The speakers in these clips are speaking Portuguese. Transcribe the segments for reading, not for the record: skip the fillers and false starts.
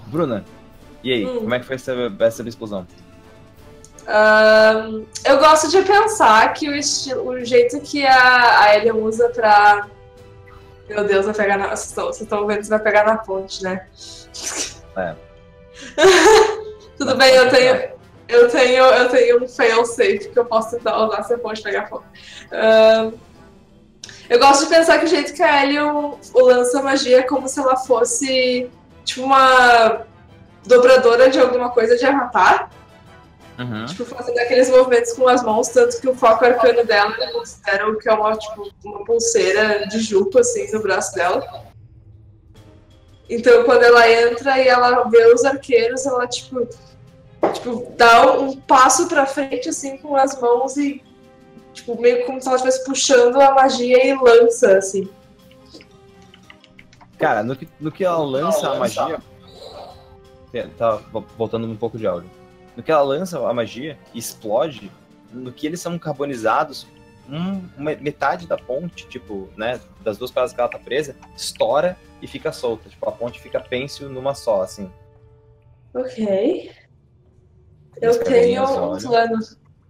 Bruna, e aí? Como é que foi essa explosão? Eu gosto de pensar que o jeito que a Ellie usa pra... Meu Deus, vai pegar na... Vocês estão vendo que vai pegar na ponte, né? É. Tudo bem, eu tenho um fail safe que eu posso tentar usar se a ponte pegar fogo. Eu gosto de pensar que o jeito que a Ellie lança magia é como se ela fosse tipo uma dobradora de alguma coisa de Avatar. Uhum. Tipo, fazendo aqueles movimentos com as mãos, tanto que o foco arcano dela, eu considero que é uma pulseira de juco, assim, no braço dela. Então, quando ela entra e ela vê os arqueiros, ela, tipo dá um passo pra frente, assim, com as mãos e, tipo, meio como se ela estivesse puxando a magia e lança, assim. Cara, no que ela lança a magia... Tá voltando um pouco de áudio. No que ela lança a magia e explode, no que eles são carbonizados, metade da ponte, tipo, né, das duas paradas que ela tá presa, estoura e fica solta. Tipo, a ponte fica pêncil numa só, assim. Ok. Eu tenho um plano.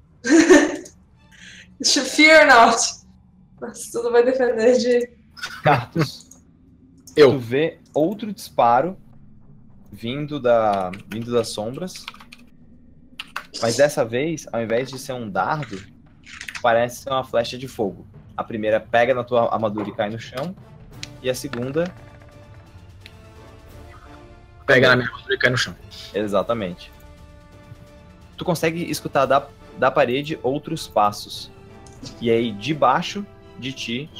Fear not. Mas tudo vai depender de... Cartus. Tu vê outro disparo vindo das sombras. Mas dessa vez, ao invés de ser um dardo, parece ser uma flecha de fogo. A primeira pega na tua armadura e cai no chão. E a segunda... pega na minha armadura e cai no chão. Exatamente. Tu consegue escutar da parede outros passos. E aí, debaixo de ti,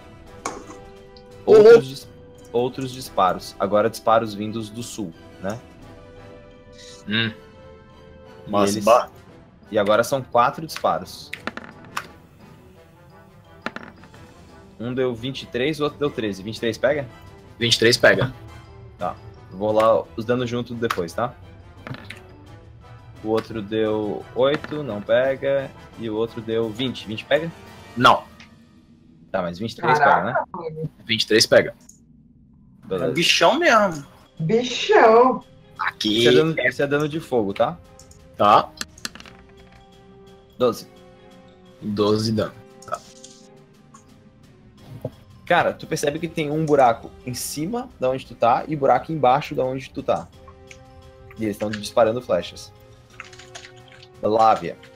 outros disparos. Agora disparos vindos do sul, né? Mas e agora são 4 disparos. Um deu 23, o outro deu 13. 23 pega? 23 pega. Tá. Vou rolar os danos junto depois, tá? O outro deu 8, não pega. E o outro deu 20. 20 pega? Não. Tá, mas 23 pega, né? 23 pega. Beleza. É bichão mesmo. Bichão. Aqui. Esse é dano de fogo, tá? Tá. 12. 12 dano. Tá. Cara, tu percebe que tem um buraco em cima da onde tu tá e buraco embaixo da onde tu tá. E eles estão disparando flechas. Lávia.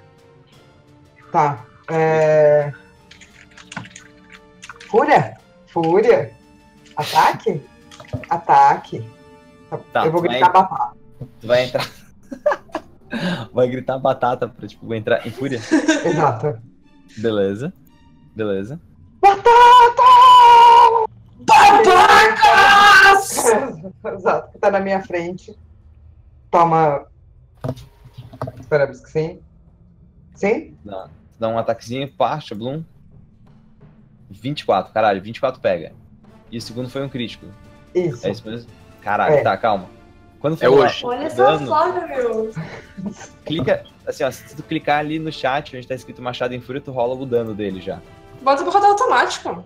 Tá. Fúria. Ataque? Ataque. Tá, eu vou gritar batata. Tu vai entrar... vai gritar batata pra, tipo, entrar em fúria? Exato. Beleza. Batata! Babacas! Exato, que tá na minha frente. Toma. Esperamos que sim. Sim? Dá um ataquezinho, parte, Bloom. 24, caralho, 24 pega. E o segundo foi um crítico. Isso. É isso mesmo? Caralho, tá, calma. Quando for hoje. Olha só, foda, meu. Clica, assim, ó, se tu clicar ali no chat, onde tá escrito Machado em Fúria, tu rola o dano dele já. Bota pra rodar automático.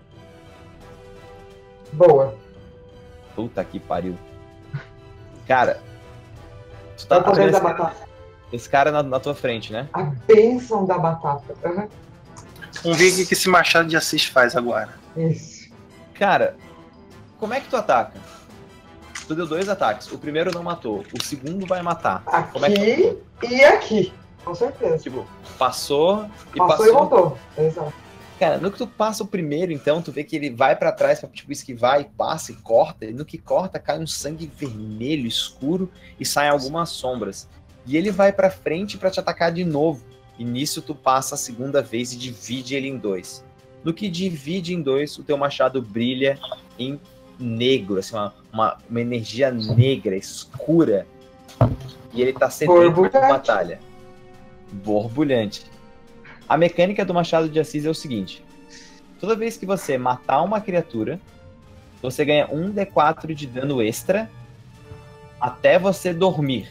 Boa. Puta que pariu. Cara, tu tá Poder da vendo batata. esse cara na tua frente, né? A bênção da batata. Vamos ver o que esse Machado de Assis faz agora. Isso. Cara, como é que tu ataca? Tu deu 2 ataques. O primeiro não matou. O segundo vai matar. Como é que Aqui e aqui. Com certeza. tipo, passou e Passou e voltou. Exato. Cara, no que tu passa o primeiro, então, tu vê que ele vai pra trás pra, tipo, esquivar e passa e corta. E no que corta, cai um sangue vermelho, escuro, e saem algumas sombras. E ele vai pra frente pra te atacar de novo. E nisso tu passa a segunda vez e divide ele em 2. No que divide em 2, o teu machado brilha em negro, assim, uma energia negra, escura. E ele tá sedento de batalha. Borbulhante. A mecânica do Machado de Assis é o seguinte: toda vez que você matar uma criatura, você ganha 1d4 de dano extra até você dormir.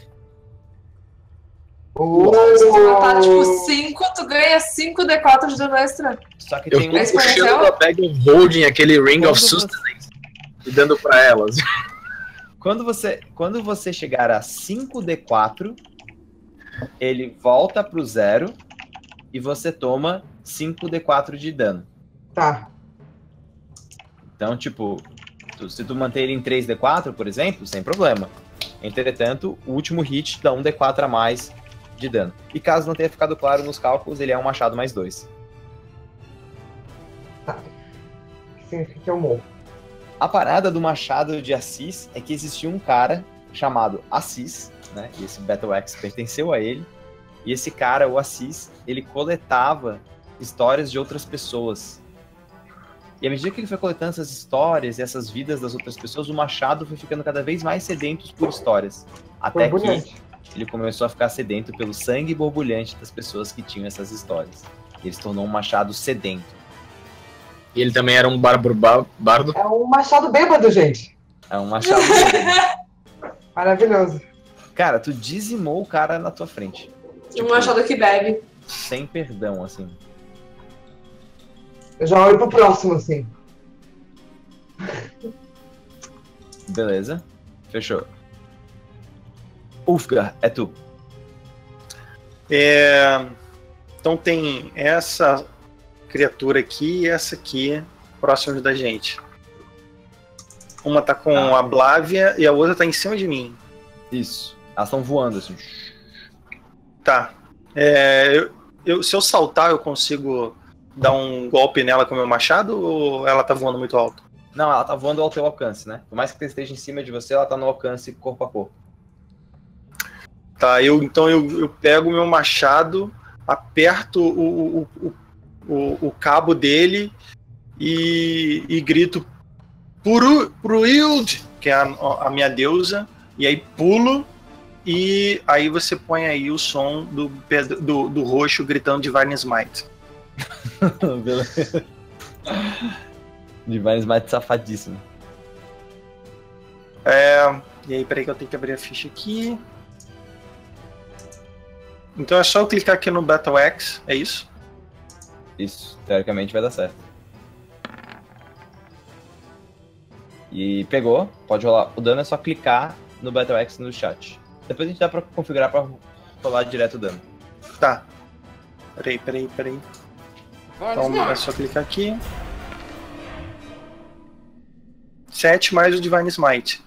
Se tu matar, tipo, 5, tu ganha 5d4 de dano extra. Só que Eu tem tô um... puxando da bag holding aquele Ring of Sustenance e dando pra elas. Quando você chegar a 5d4, ele volta pro 0 e você toma 5d4 de dano. Tá. Então, tipo, se tu manter ele em 3d4, por exemplo, sem problema. Entretanto, o último hit dá 1d4 a mais de dano. E caso não tenha ficado claro nos cálculos, ele é um machado mais 2. Tá. O que significa que eu morro? A parada do machado de Assis é que existia um cara chamado Assis, né? E esse Battle Axe pertenceu a ele. E esse cara, o Assis, ele coletava histórias de outras pessoas. E à medida que ele foi coletando essas histórias e essas vidas das outras pessoas, o machado foi ficando cada vez mais sedento por histórias. Até que ele começou a ficar sedento pelo sangue borbulhante das pessoas que tinham essas histórias. Ele se tornou um machado sedento. E ele também era um bardo? É um machado bêbado, gente. É um machado sedento. Maravilhoso. Cara, tu dizimou o cara na tua frente. Um machado que bebe. Sem perdão, assim. Eu já olho pro próximo, assim. Beleza. Fechou. Ulfgar, é tu. Então tem essa criatura aqui e essa aqui próximos da gente. Uma tá com a Blávia e a outra tá em cima de mim. Isso. Elas estão voando, assim. Tá. Se eu saltar, eu consigo dar um golpe nela com o meu machado ou ela tá voando muito alto? Não, ela tá voando ao teu alcance, né? Por mais que ela esteja em cima de você, ela tá no alcance corpo a corpo. Tá, então eu pego o meu machado, aperto o cabo dele e grito pro Hild, que é a minha deusa, e aí pulo e aí você põe aí o som do roxo gritando Divine Smite. Beleza. Divine Smite safadíssimo. E aí, peraí que eu tenho que abrir a ficha aqui. Então é só eu clicar aqui no Battle Axe, é isso? Isso, teoricamente vai dar certo. E pegou, pode rolar. O dano é só clicar no Battle Axe no chat. Depois a gente dá pra configurar pra rolar direto o dano. Tá. Peraí. Então é só clicar aqui. 7 mais o Divine Smite.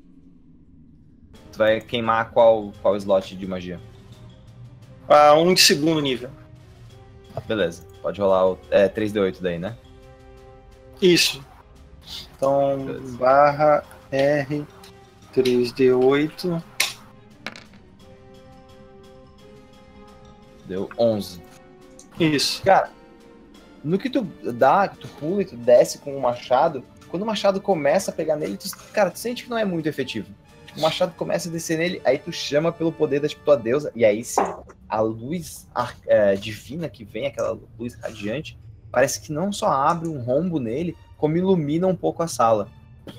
Tu vai queimar qual slot de magia? Um de segundo nível. Beleza, pode rolar o 3d8 daí, né? Isso. Então, Beleza. barra R 3d8. Deu 11. Isso. Cara, no que tu dá, tu pula e tu desce com o machado, quando o machado começa a pegar nele, tu sente que não é muito efetivo. O machado começa a descer nele, aí tu chama pelo poder da tua deusa, e aí sim, a luz divina que vem, aquela luz radiante, parece que não só abre um rombo nele, como ilumina um pouco a sala.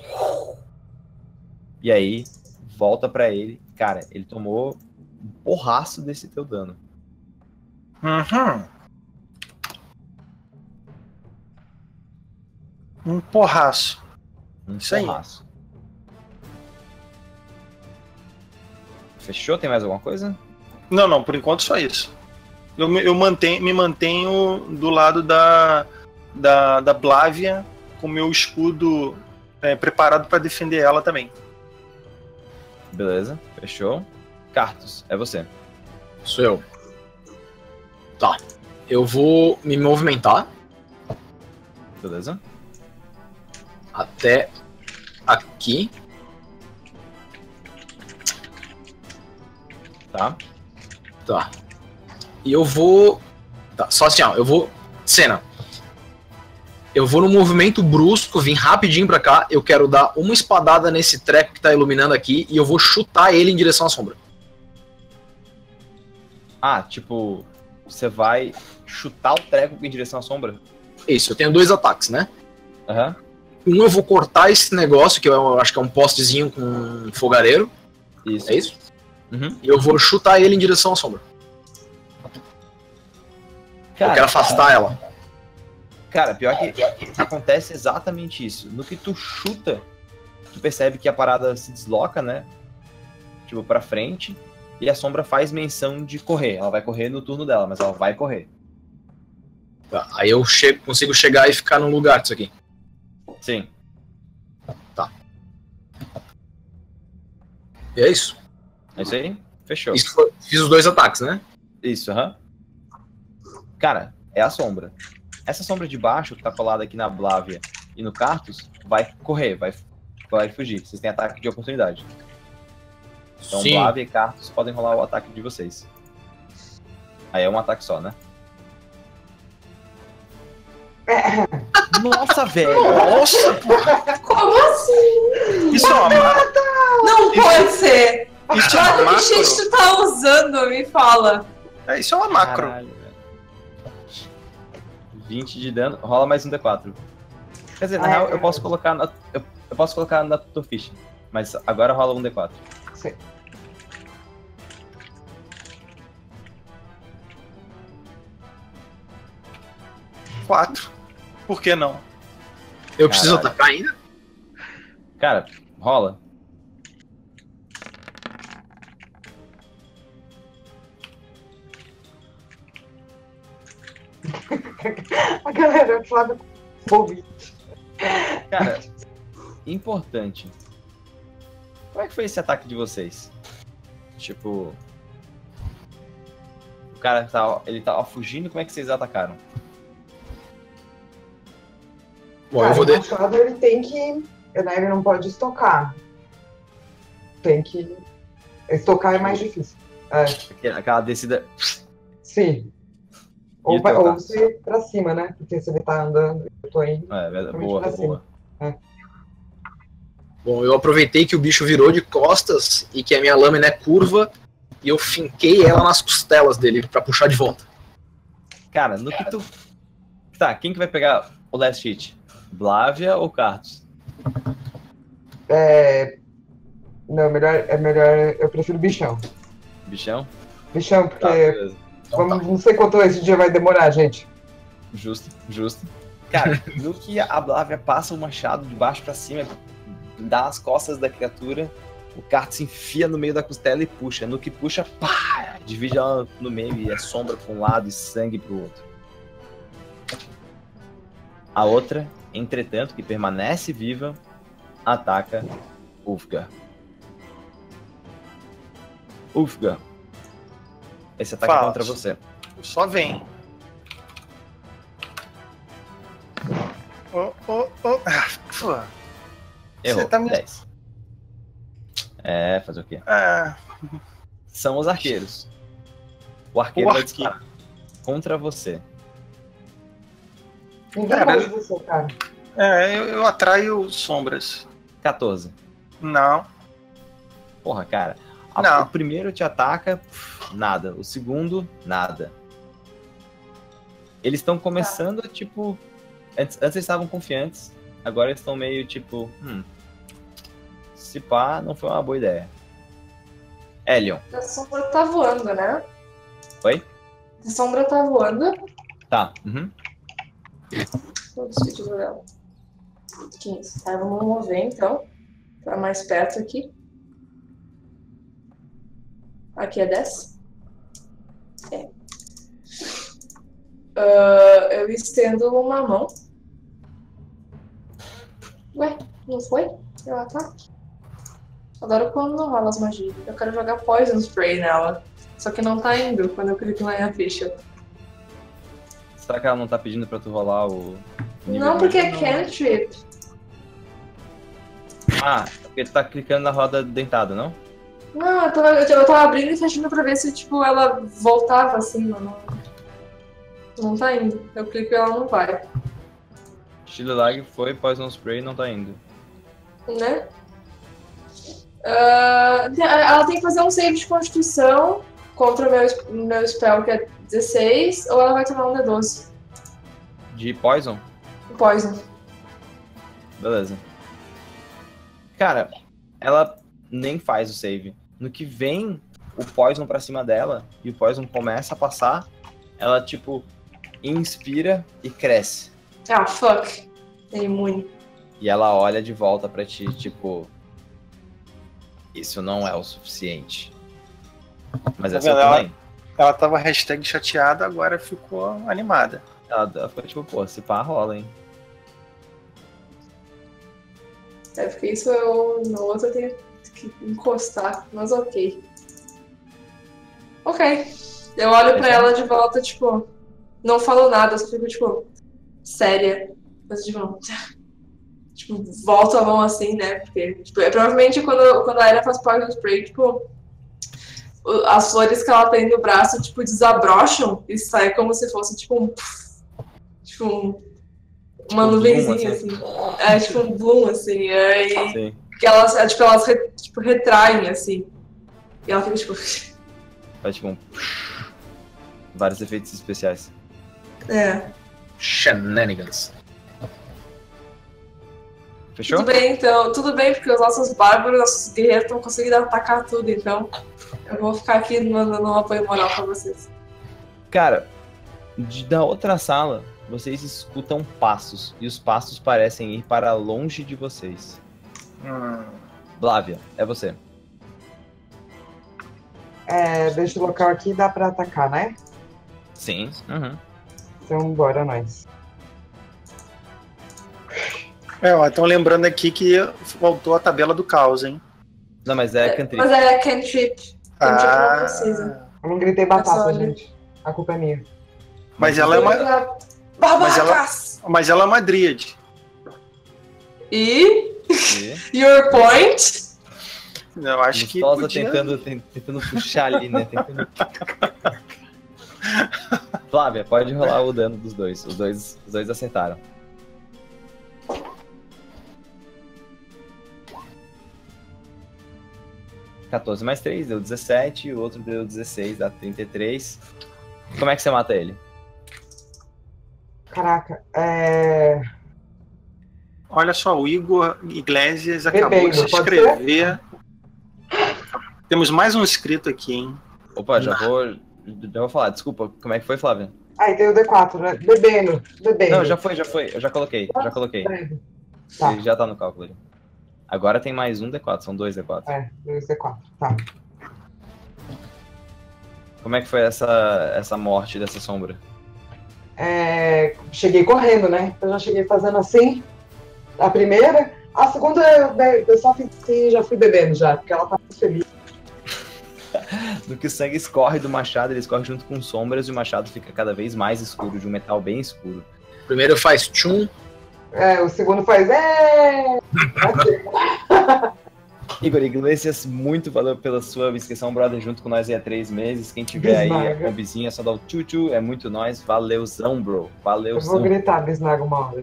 E aí, volta pra ele. Cara, ele tomou um porraço desse teu dano. Uhum. Um porraço. Isso aí. Porraço. Fechou? Tem mais alguma coisa? Não, por enquanto só isso. Eu me mantenho do lado da Blávia com meu escudo preparado para defender ela também. Beleza, fechou. Cartus, é você. Sou eu. Tá. Eu vou me movimentar Beleza? até aqui. Tá. Tá. E eu vou... Tá, só assim, ó. Eu vou... Cena. Eu vou no movimento brusco, vim rapidinho pra cá. Eu quero dar uma espadada nesse treco que tá iluminando aqui e eu vou chutar ele em direção à sombra. Ah, tipo, você vai chutar o treco em direção à sombra? Isso, eu tenho 2 ataques, né? Aham. Um eu vou cortar esse negócio, que eu acho que é um postezinho com um fogareiro. Isso. É isso? Uhum. E eu vou chutar ele em direção à sombra. Eu quero afastar ela. Cara, pior que acontece exatamente isso. No que tu chuta, tu percebe que a parada se desloca, né? Tipo, pra frente. E a sombra faz menção de correr. Ela vai correr no turno dela, mas ela vai correr. Tá, aí eu consigo chegar e ficar num lugar disso aqui. Sim. Tá. E é isso? É isso aí? Fechou. Fiz os 2 ataques, né? Isso, aham. Cara, é a sombra. Essa sombra de baixo, que tá colada aqui na Blávia e no Cartus, vai correr, vai fugir. Vocês têm ataque de oportunidade. Então, Sim. Blávia e Cartus podem rolar o ataque de vocês. Aí é um ataque só, né? Nossa, velho! Nossa, Como assim? isso é uma macro. Não pode ser! Isso é uma Olha que shit macro. tu tá usando, me fala. Isso é uma macro. Caralho, velho. 20 de dano, rola mais um D4. Quer dizer, na real, eu posso colocar na, eu posso colocar na Tutorfish, mas agora rola um D4. Sim. Quatro. Por que não? Eu preciso Caralho. atacar ainda? Cara, rola. A galera Flávia ouvi. Cara, importante. Como é que foi esse ataque de vocês? Tipo, o cara ele tava fugindo, como é que vocês atacaram? Bom, Cara, eu vou o machado ele tem que. Né, ele não pode estocar. Tem que. Estocar é mais difícil. Aquela descida. Sim. E o Ou, teu ou ataque? você ir pra cima, né? Porque se ele tá andando, eu tô indo. Boa, pra boa. Bom, eu aproveitei que o bicho virou de costas e que a minha lâmina é curva e eu finquei ela nas costelas dele pra puxar de volta. Cara, no que tu. Tá, quem que vai pegar o last hit? Blávia ou Cartus? Não, é melhor. Eu prefiro bichão. Bichão? Bichão, porque. Tá, beleza. Então tá. Não sei quanto esse dia vai demorar, gente. Justo, justo. Cara, no que a Blávia passa o machado de baixo pra cima, dá nas costas da criatura, o Cartus se enfia no meio da costela e puxa. No que puxa, pá! Divide ela no meio e é sombra pra um lado e sangue pro outro. A outra, entretanto, que permanece viva, ataca Ulfgar. Ulfgar. Esse ataque é Fala. contra você. Só vem. Pô. Errou. Você tá me- 10. Fazer o quê? São os arqueiros. O arqueiro O vai arqueiro. disparar contra você. Ninguém Cara, gosta de você, cara. Eu atraio sombras. 14. Não. Porra, cara. Não. O primeiro te ataca, nada. O segundo, nada. Eles estão começando, tipo... Antes eles estavam confiantes. Agora eles estão meio, tipo... se pá, não foi uma boa ideia. Elion. A sombra tá voando, né? Oi? A sombra tá voando. Tá. Uhum. Vou despedir dela. 15. Tá, vamos mover então. Pra mais perto aqui. Aqui é 10. Eu estendo uma mão. Ué, não foi? Meu ataque? Adoro quando não rola as magias. Eu quero jogar Poison Spray nela. Só que não tá indo quando eu clico lá em a ficha. Será que ela não tá pedindo pra tu rolar o... nível Não, de porque magia? é cantrip. Ah, porque tu tá clicando na roda dentada, não? Não, eu tava abrindo e fechando pra ver se, tipo, ela voltava assim, mano. Não tá indo. Eu clico e ela não vai. Estilo lag foi, Poison Spray não tá indo. Né? Ela tem que fazer um save de constituição contra o meu spell, que é 16, ou ela vai tomar um D12. De Poison? Poison. Beleza. Cara, ela nem faz o save. No que vem o Poison pra cima dela, e o Poison começa a passar, ela, tipo, inspira e cresce. Ah, fuck. É imune. E ela olha de volta pra ti, tipo... Isso não é o suficiente. Mas é seu também. Ela tava hashtag chateada, agora ficou animada. Ela ficou tipo, pô, se pá, rola, hein? É porque isso eu no outro eu tenho que encostar, mas ok. Ok. Eu olho pra ela de volta, tipo, não falo nada, só fico, tipo, séria. Mas, tipo, volto a mão assim, né? Porque, tipo, provavelmente quando a Aira faz Poison Spray, tipo, as flores que ela tem no braço, tipo, desabrocham e sai como se fosse, tipo, uma nuvenzinha, assim. É, tipo um bloom, assim. Sim. Que elas retraem, assim. E ela fica, tipo... Faz tipo vários efeitos especiais. É. Shenanigans. Fechou? Tudo bem, então. Tudo bem, porque os nossos bárbaros, nossos guerreiros estão conseguindo atacar tudo, então... Eu vou ficar aqui no apoio moral pra vocês. Cara, da outra sala, vocês escutam passos. E os passos parecem ir para longe de vocês. Blávia, é você. Desse local aqui dá pra atacar, né? Sim. Uhum. Então bora nós. Estão lembrando aqui que voltou a tabela do caos, hein? Não, mas é cantrip. Mas é cantrip. Cantrip não precisa. Eu não gritei batata, só gente. A culpa é minha. Mas ela é uma. Babacas! Mas ela é uma dríade. E? Your point? Eu acho que. Gostosa Podia... tentando puxar ali, né? Flávia, pode rolar o dano dos dois. Os dois acertaram. (14 mais 3) deu 17, e o outro deu 16, dá 33. Como é que você mata ele? Caraca, Olha só, o Igor Iglesias acabou de se pode inscrever. Temos mais um inscrito aqui, hein? Opa, já vou falar. Desculpa, como é que foi, Flávia? Aí tem o D4, né? Bebendo. Não, já foi. Eu já coloquei. Tá. Ele já tá no cálculo ali. Agora tem mais um D4, são 2 D4. 2 D4, tá. Como é que foi essa morte dessa sombra? Cheguei correndo, né? Eu já cheguei fazendo assim. A primeira. A segunda eu só fiz assim e já fui bebendo já, porque ela tá muito feliz. No que o sangue escorre do machado, ele escorre junto com sombras e o machado fica cada vez mais escuro, de um metal bem escuro. Primeiro faz tchum. O segundo faz. Igor Iglesias, muito valeu pela sua inscrição, brother, junto com nós aí há 3 meses. Quem tiver aí a combizinha, é só dar o tchu-tchu, é muito nóis. Valeuzão, bro. Valeuzão. Eu vou gritar Bisnaga uma hora.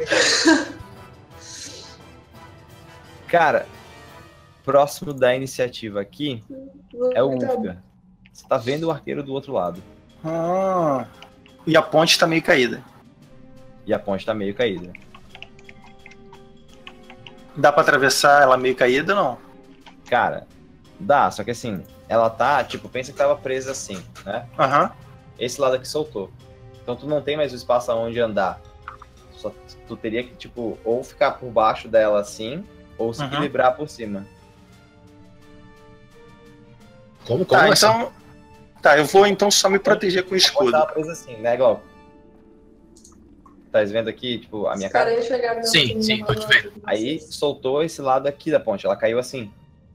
Cara, próximo da iniciativa aqui é o Ulfgar. Você tá vendo o arqueiro do outro lado. E a ponte tá meio caída. Dá pra atravessar ela meio caída ou não? Cara, dá, só que assim, ela tá, tipo, pensa que tava presa assim, né? Esse lado aqui soltou. Então tu não tem mais o espaço aonde andar. Só tu teria que, tipo, ou ficar por baixo dela assim, ou se equilibrar por cima. Como tá, assim? então. Tá, eu vou então só me proteger com o escudo. Ela tá presa assim, né? Igual. Tá vendo aqui, tipo, a minha cara? Sim, tô te vendo. Aí soltou esse lado aqui da ponte, ela caiu assim.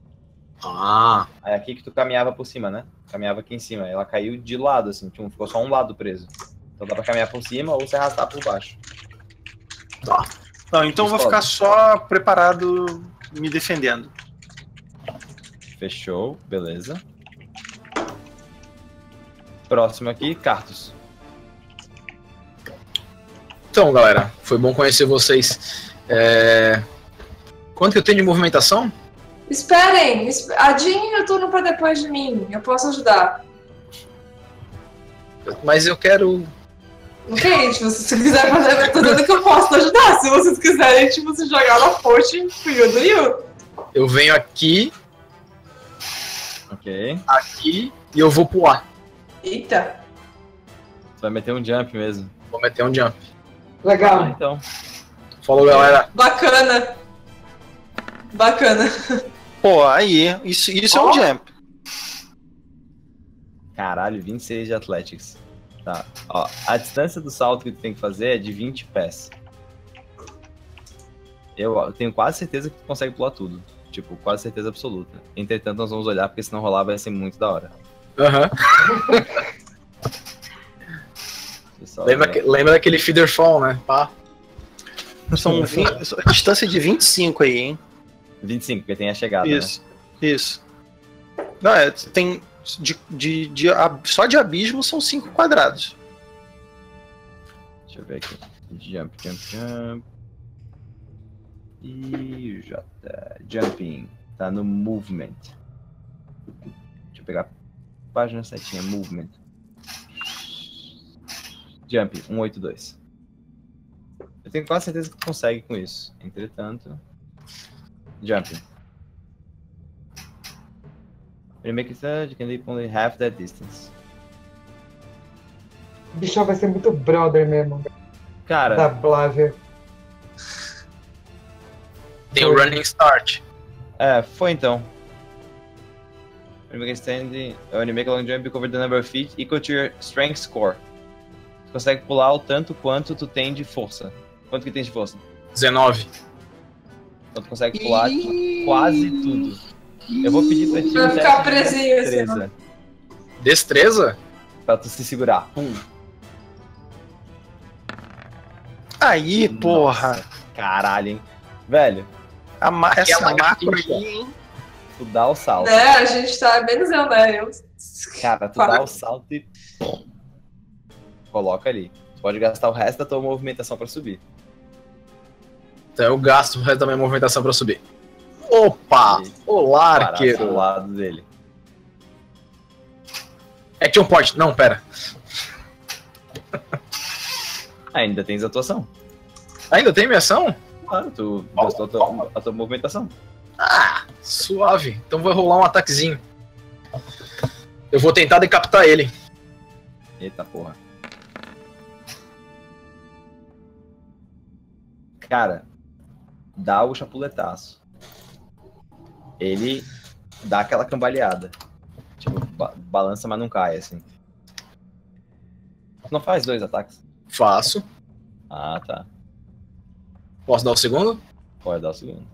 Aí aqui que tu caminhava por cima, né? Caminhava aqui em cima. Ela caiu de lado, assim, tipo, ficou só um lado preso. Então dá pra caminhar por cima ou se arrastar por baixo. Tá. Não, então eu vou ficar só preparado, me defendendo. Fechou, beleza. Próximo aqui, Cartus. Então, galera, foi bom conhecer vocês. Quanto que eu tenho de movimentação? Esperem! Adiem o turno pra depois de mim. Eu posso ajudar. Mas eu quero... Ok, tipo, se você quiser fazer, eu tô dando que eu posso ajudar. Se vocês quiserem, tipo, se jogar na fonte, you do you. Eu venho aqui. Ok. Aqui e eu vou pular. Eita. Você vai meter um jump mesmo. Vou meter um jump. Legal. Então. Falou, galera. Bacana. Bacana. Pô, aí, isso é um jump. Caralho, 26 de Athletics. Tá, ó, a distância do salto que tu tem que fazer é de 20 pés. Eu tenho quase certeza que tu consegue pular tudo. Tipo, quase certeza absoluta. Entretanto, nós vamos olhar, porque se não rolar vai ser muito da hora. Aham. Lembra daquele feeder fall, né? Pá. São distância de 25 aí, hein? 25, porque tem a chegada, Isso, isso. Não, tem... só de abismo são 5 quadrados. Deixa eu ver aqui. Jump. E jumping. Tá no movement. Deixa eu pegar a página certinha. Movement. Jump, 182. Eu tenho quase certeza que consegue com isso. Entretanto. Jumping. When you make it third, you can leap only half that distance. O bichão vai ser muito brother mesmo. Da Cara, Blávia. Tem o running start. foi então. When you make a stand, when you make a long jump, you cover the number of feet equal to your strength score. Tu consegue pular o tanto quanto tu tem de força. Quanto que tem de força? 19. Então tu consegue pular quase tudo. Eu vou pedir pra ti Vai um ficar teste de presinho assim, destreza, Destreza? pra tu se segurar. Aí, porra. Caralho, hein? Velho, Essa Aquela macro gatinha. aí, hein? tu dá o salto. Né, a gente tá menos eu, né? Cara, tu dá o salto e coloca ali. Tu pode gastar o resto da tua movimentação pra subir. Então eu gasto o resto da minha movimentação pra subir. Opa! Olá, Parar arqueiro. do lado dele. Action point. Não, pera. Ainda tens atuação. Ainda tem minha ação? Claro, tu gastou a tua movimentação. Ah, suave. Então vou rolar um ataquezinho. Eu vou tentar decapitar ele. Eita porra. Cara, dá o chapuletaço. Ele dá aquela cambaleada. Tipo, balança, mas não cai, assim. Não faz 2 ataques. Faço. Ah, tá. Posso dar o segundo? Pode dar o segundo.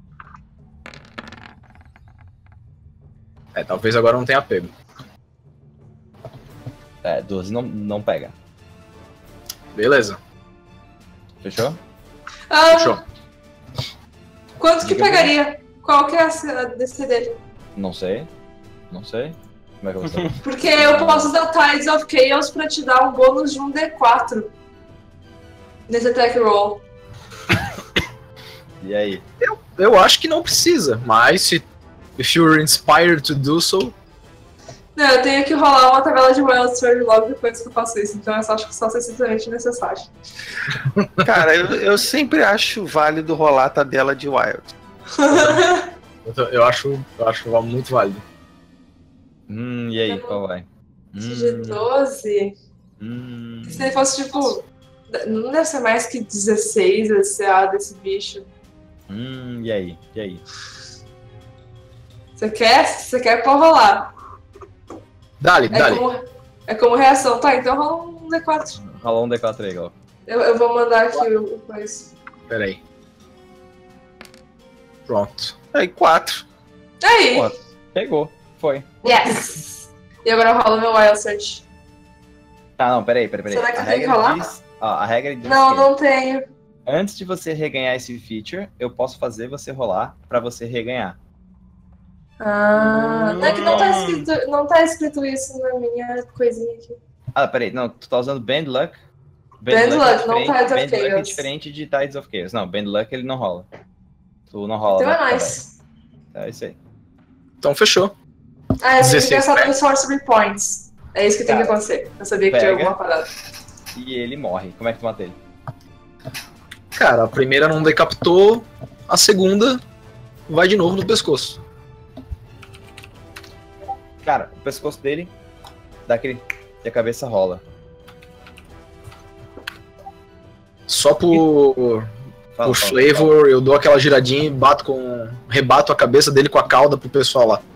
Talvez agora não tenha pego. 12 não pega. Beleza. Fechou? Fechou. Quanto que pegaria? Qual que é a DC dele? Não sei. Como é que eu vou saber? Porque eu posso usar Tides of Chaos pra te dar um bônus de um D4 nesse attack roll. E aí? Eu acho que não precisa, mas se if you're inspired to do so. Não, eu tenho que rolar uma tabela de Wild Surge logo depois que eu faço isso, então eu só acho que só necessariamente necessário. Cara, eu sempre acho válido rolar a tabela de Wild. Eu acho muito válido. E aí, qual vai? De 12? Se ele fosse tipo. Não deve ser mais que 16 a CA desse bicho. E aí? Você quer pode rolar. Dale. É como reação. Tá, então rola um D4. Rola um D4 aí, Gal. Eu vou mandar aqui o coisa. Pera aí. Pronto. Aí, 4. Aí! Porra, pegou. Foi. Yes! E agora eu rolo meu Wild Search. Tá, não, peraí. Será que A eu tenho que regra rolar? diz... a regra diz Não, que não tenho. antes de você reganhar esse feature, eu posso fazer você rolar pra você reganhar. Não é que não tá escrito isso na minha coisinha aqui. Ah, peraí. Não, tu tá usando Band Luck? Band Luck, não diferente- Tides of Band Luck é Chaos. diferente de Tides of Chaos. Não, Band Luck ele não rola. Tu não rola. Então né? é nice. É isso aí. Então fechou. Eu tenho que 16 gastar pés. dos Sorcery Points. É isso que tem que acontecer. Eu sabia que tinha Pega. alguma parada. E ele morre. Como é que tu mata ele? Cara, a primeira não decapitou, a segunda vai de novo no pescoço. Cara, o pescoço dele dá aquele... E a cabeça rola. Só por Fala, o fala, Flavor, eu dou aquela giradinha e rebato a cabeça dele com a cauda pro pessoal lá.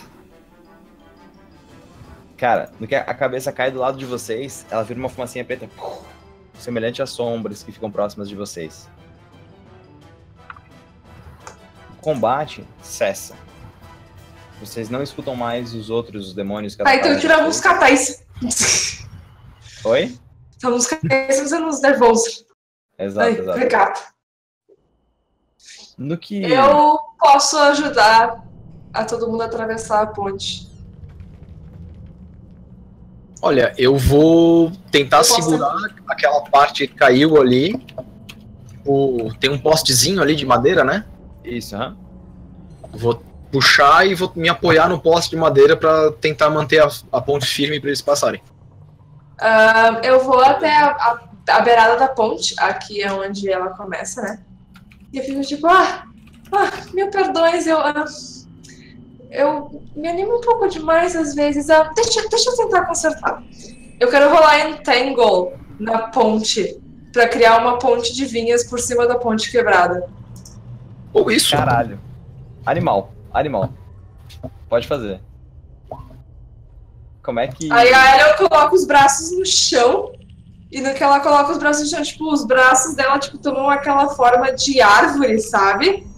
Cara, no que a cabeça cai do lado de vocês, ela vira uma fumacinha preta, semelhante às sombras que ficam próximas de vocês. O combate cessa. Vocês não escutam mais os outros demônios que Tá, então atacaram tiramos os vocês. catais. Oi? Estamos usando os nervosos. Exato, Ai, exato. obrigado. No que... Eu posso ajudar a todo mundo a atravessar a ponte. Olha, eu vou tentar Eu posso segurar aquela parte que caiu ali. Tem um postezinho ali de madeira, né? Isso, aham. Vou puxar e vou me apoiar no poste de madeira pra tentar manter a ponte firme pra eles passarem. Eu vou até a beirada da ponte, aqui é onde ela começa, né? E eu fico tipo, mil perdões, eu me animo um pouco demais às vezes. Deixa eu tentar consertar. Eu quero rolar Entangle na ponte, pra criar uma ponte de vinhas por cima da ponte quebrada. Ou isso. Caralho. Animal. Pode fazer. Como é que... Aí a Ellie coloca os braços no chão, e no que ela coloca os braços no chão, tipo, os braços dela, tipo, tomam aquela forma de árvore, sabe?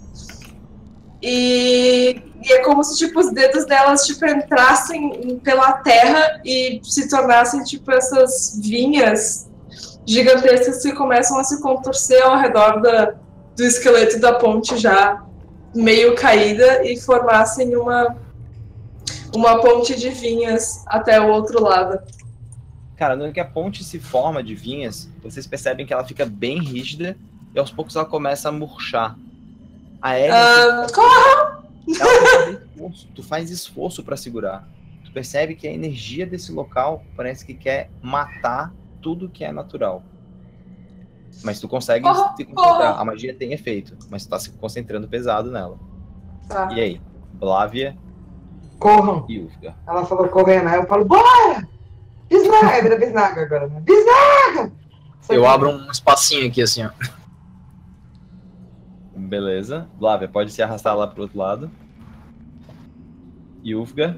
E é como se, tipo, os dedos delas, tipo, entrassem pela terra e se tornassem, tipo, essas vinhas gigantescas que começam a se contorcer ao redor do esqueleto da ponte já meio caída e formassem uma ponte de vinhas até o outro lado. Cara, no que a ponte se forma de vinhas, vocês percebem que ela fica bem rígida e aos poucos ela começa a murchar. A Ellie... Corra! Tu faz esforço pra segurar. Tu percebe que a energia desse local parece que quer matar tudo que é natural. Mas tu consegue se concentrar. A magia tem efeito, mas tu tá se concentrando pesado nela. Tá. E aí? Blávia Corram. e Ulfgar. Ela falou correndo, aí eu falo, bora! Bisnaga! Aí vira bisnaga agora, né? Bisnaga! Eu abro um espacinho aqui assim, ó. Beleza. Blávia, pode se arrastar lá pro outro lado. E Ulfgar.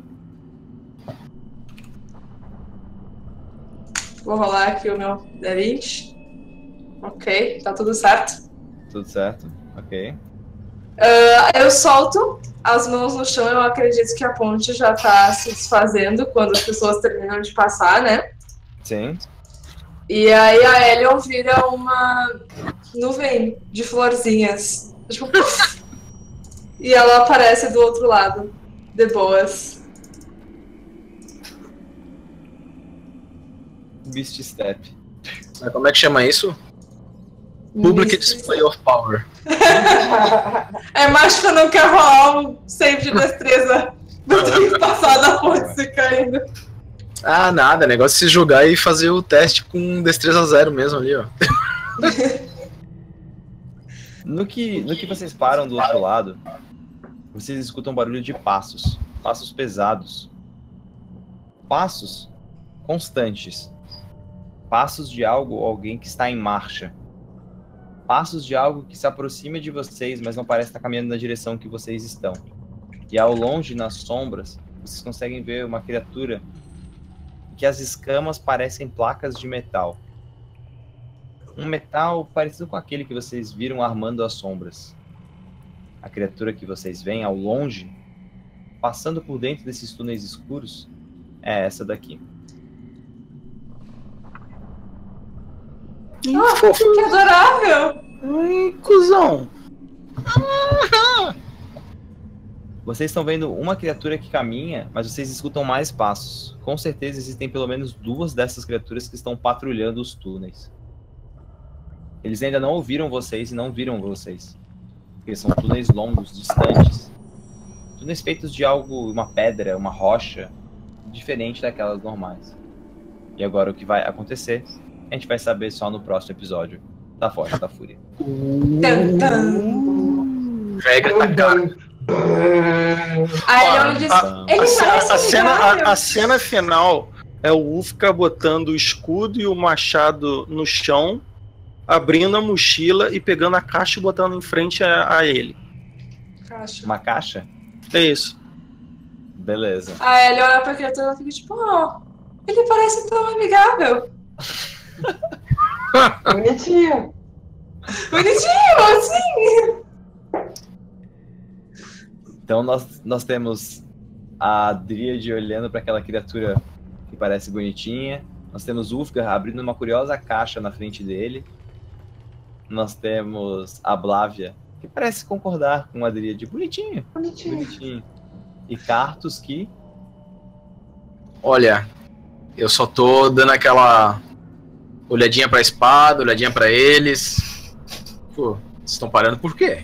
Vou rolar aqui o meu D20. Ok, tá tudo certo. Tudo certo? Ok. Eu solto as mãos no chão, eu acredito que a ponte já tá se desfazendo quando as pessoas terminam de passar, né? Sim. E aí a Elion vira uma nuvem de florzinhas. Tipo, e ela aparece do outro lado, de boas. Beast Step. Como é que chama isso? Public Display of Power. É mágica, não quer rolar um save de destreza. Não tem que passar da ponte se caindo. Ah, nada, negócio de se jogar e fazer o teste com destreza 0 mesmo ali, ó. No que vocês param do outro lado, vocês escutam um barulho de passos. Passos pesados. Passos constantes. Passos de algo ou alguém que está em marcha. Passos de algo que se aproxima de vocês, mas não parece estar caminhando na direção que vocês estão. E ao longe, nas sombras, vocês conseguem ver uma criatura que as escamas parecem placas de metal. Um metal parecido com aquele que vocês viram armando as sombras. A criatura que vocês veem ao longe, passando por dentro desses túneis escuros, é essa daqui. Que adorável! Cuzão. Vocês estão vendo uma criatura que caminha, mas vocês escutam mais passos. Com certeza existem pelo menos 2 dessas criaturas que estão patrulhando os túneis. Eles ainda não ouviram vocês e não viram vocês. Porque são túneis longos, distantes. Túneis feitos de algo, uma pedra, uma rocha, diferente daquelas normais. E agora o que vai acontecer, a gente vai saber só no próximo episódio da Forja da Fúria. Tum, tum. Regra tá cara. Aí ele diz, ele parece A cena final é o Ulfgar botando o escudo e o machado no chão, abrindo a mochila e pegando a caixa e botando em frente a ele. Caixa. Uma caixa? É isso. Beleza. Aí ele olha pra criatura e fica tipo, ele parece tão amigável. Bonitinho. Bonitinho, assim. Então nós temos a Dríade olhando para aquela criatura que parece bonitinha. Nós temos Ulfgar abrindo uma curiosa caixa na frente dele. Nós temos a Blávia, que parece concordar com a Dríade. Bonitinho. Bonitinho. E Cartus que... Olha, eu só tô dando aquela olhadinha pra espada, olhadinha pra eles. Pô, vocês estão parando por quê?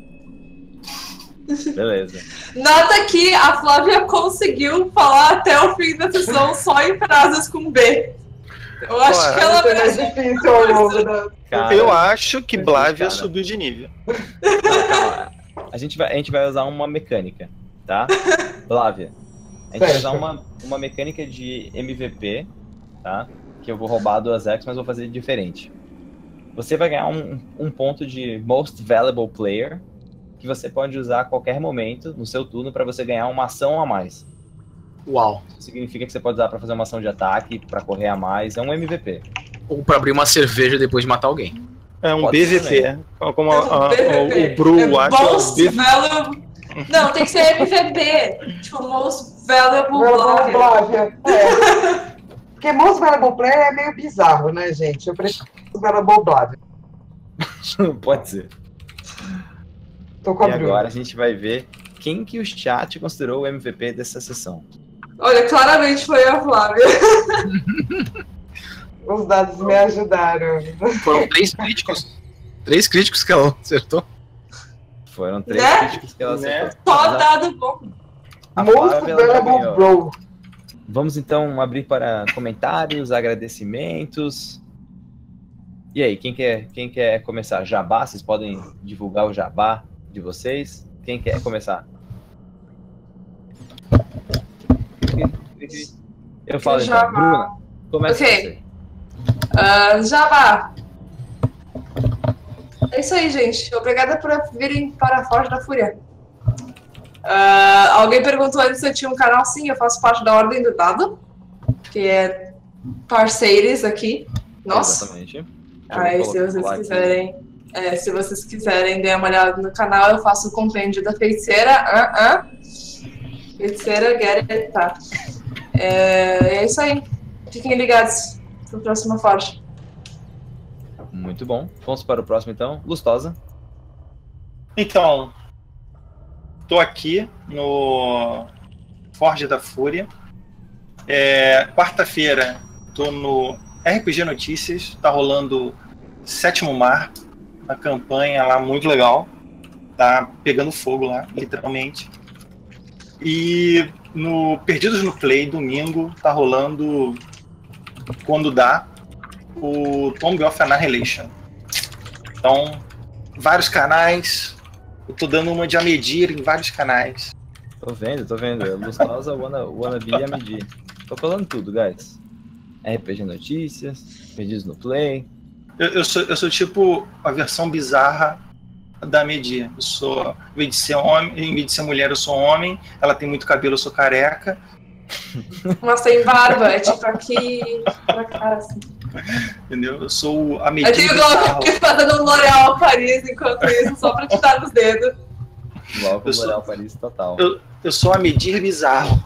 Beleza. Nota que a Flávia conseguiu falar até o fim da sessão só em frases com B. Eu acho que ela É mais difícil ao longo da... Cara, Eu acho que Blávia cara. subiu de nível. calma. A gente vai usar uma mecânica, tá? Blávia. A gente vai usar uma mecânica de MVP, tá? Que eu vou roubar 2 X, mas vou fazer diferente. Você vai ganhar um ponto de Most Valuable Player, que você pode usar a qualquer momento no seu turno para você ganhar uma ação a mais. Uau. Isso significa que você pode usar para fazer uma ação de ataque, para correr a mais. É um MVP. Ou pra abrir uma cerveja depois de matar alguém. É um Pode BVP. ser Como BVP. o Bru acha. Most Valuable... Não, tem que ser MVP. Tipo, Most Valuable Valuable Blávia. Blávia. Porque Most Valuable Player é meio bizarro, né, gente? Eu prefiro Most Valuable Blávia. Pode ser. Tô com a E Bruna. agora a gente vai ver quem que o chat considerou o MVP dessa sessão. Olha, claramente foi a Flávia. Os dados me ajudaram. Foram 3 críticos. 3 críticos que ela acertou. Foram 3 Né? críticos que ela acertou. Só Mas dado bom. a Most Flávia, ela já Valuable ganhou. Bro. Vamos então abrir para comentários, agradecimentos. E aí, quem quer começar? Jabá? Vocês podem divulgar o jabá de vocês? Quem quer começar? Eu falo então. Jabá. Bruna, começa Ok. você. Jabá. É isso aí, gente. Obrigada por virem para a Forja da Fúria. Alguém perguntou antes se eu tinha um canal. Sim, eu faço parte da Ordem do Dado, que é parceiros aqui. Nossa. Exatamente. Aí, se vocês quiserem dar uma olhada no canal, eu faço o compêndio da feiticeira. Feiticeira, get it, tá. É isso aí. Fiquem ligados pro próximo Forja. Muito bom. Vamos para o próximo então. Lustosa. Então, tô aqui no Forja da Fúria. Quarta-feira tô no RPG Notícias, tá rolando Sétimo Mar, uma campanha lá muito legal, tá pegando fogo lá, literalmente. E no Perdidos no Play, domingo, tá rolando, quando dá, o Tomb of Annihilation. Então, vários canais, eu tô dando uma de Amedir em vários canais. Tô vendo. Lustosa, Wannabe e Amedir. Tô falando tudo, guys. RPG Notícias, Perdidos no Play. Eu sou tipo a versão bizarra da Amedir. Eu sou, em vez de ser homem, em vez de ser mulher, eu sou homem. Ela tem muito cabelo, eu sou careca. Mas tem barba, é tipo aqui pra cá, assim. Entendeu? Eu sou a Eu Amedir tenho o bizarro. Glauco fazendo um L'Oréal Paris enquanto isso, só pra te dar nos dedos. Logo Eu sou- Moral Paris total. Eu sou a Amedir bizarro.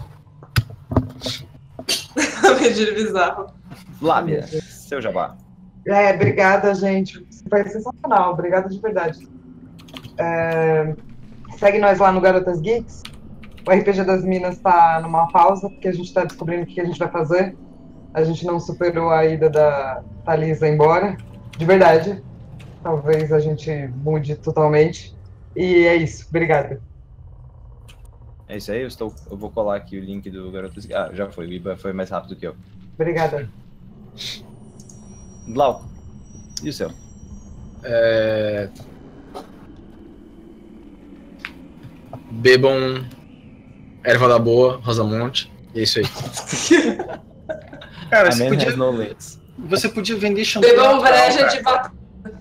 Medir bizarro. Flávia, seu jabá. Obrigada, gente. Foi sensacional. Obrigada de verdade. Segue nós lá no Garotas Geeks. O RPG das Minas tá numa pausa, porque a gente tá descobrindo o que a gente vai fazer. A gente não superou a ida da Thalisa embora. De verdade. Talvez a gente mude totalmente. E é isso. Obrigada. É isso aí, eu vou colar aqui o link do Garotos. Ah, já foi, o Iba foi mais rápido que eu. Obrigada. Glauco, e o seu? Bebam erva da boa, Rosamonte. E é isso aí. Cara, A man has no lips. você podia vender shampoo. Bebam natural, breja cara. de batata.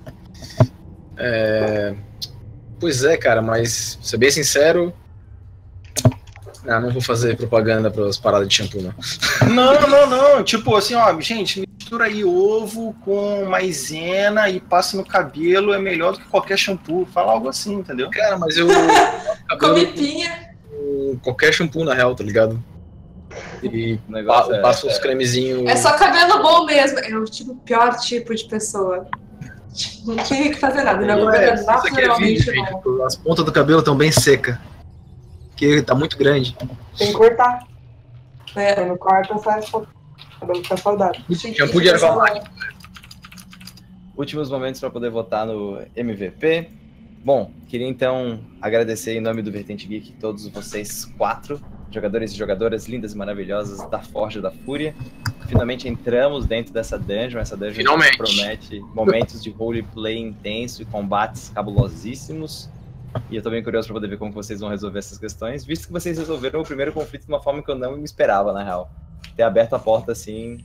Pois é, cara, mas, ser bem sincero, não vou fazer propaganda para as paradas de shampoo, não. Não. Tipo assim, ó, gente, mistura aí ovo com maisena e passa no cabelo, é melhor do que qualquer shampoo. Fala algo assim, entendeu? Cara, mas eu... Come pinha. Qualquer shampoo, na real, tá ligado? E O negócio passo uns cremezinhos... É só cabelo bom mesmo. É o pior tipo de pessoa. Não tinha que fazer nada. Meu cabelo é Isso aqui é naturalmente vídeo, bom. gente. As pontas do cabelo estão bem secas. Porque tá muito grande. Tem que cortar. É. Quando corta, sai o cabelo fica saudável. Shampoo de erva mate. Últimos momentos para poder votar no MVP. Bom, queria então agradecer em nome do Vertente Geek todos vocês 4 jogadores e jogadoras lindas e maravilhosas da Forja da Fúria. Finalmente entramos dentro dessa dungeon. Essa dungeon Finalmente. promete momentos de roleplay intenso e combates cabulosíssimos. E eu tô bem curioso para poder ver como vocês vão resolver essas questões, visto que vocês resolveram o primeiro conflito de uma forma que eu não me esperava, na real. Ter aberto a porta assim...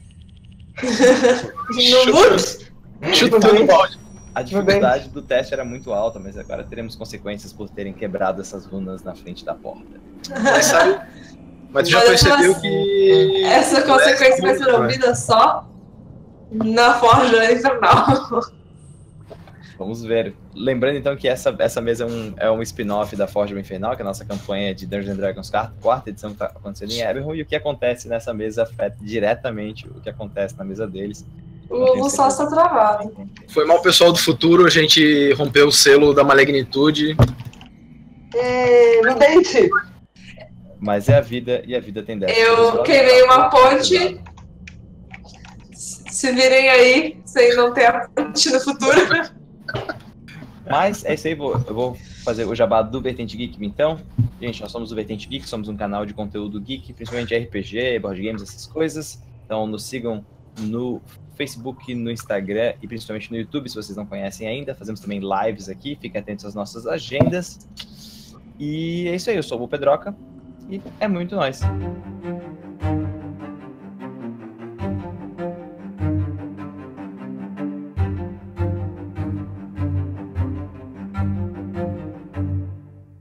Chutando o balde. A dificuldade do teste era muito alta, mas agora teremos consequências por terem quebrado essas runas na frente da porta. Mas já percebeu que... Essa consequência vai ser ouvida só na Forja Infernal. Vamos ver. Lembrando então que essa mesa é um spin-off da Forja Infernal, que é a nossa campanha de Dungeons & Dragons 4ª edição que está acontecendo em Eberron, e o que acontece nessa mesa afeta diretamente o que acontece na mesa deles. O só está travado. Foi mal, pessoal do futuro, a gente rompeu o selo da malignitude. No dente! Mas é a vida, e a vida tem dessa. Eu queimei uma ponte. Se virem aí, sem não ter a ponte no futuro. Mas é isso aí, eu vou fazer o jabá do Vertente Geek, então. Gente, nós somos o Vertente Geek, somos um canal de conteúdo geek, principalmente RPG, board games, essas coisas. Então nos sigam no Facebook, no Instagram e principalmente no YouTube, se vocês não conhecem ainda. Fazemos também lives aqui, fiquem atentos às nossas agendas. E é isso aí, eu sou o Pedroca e é muito nóis.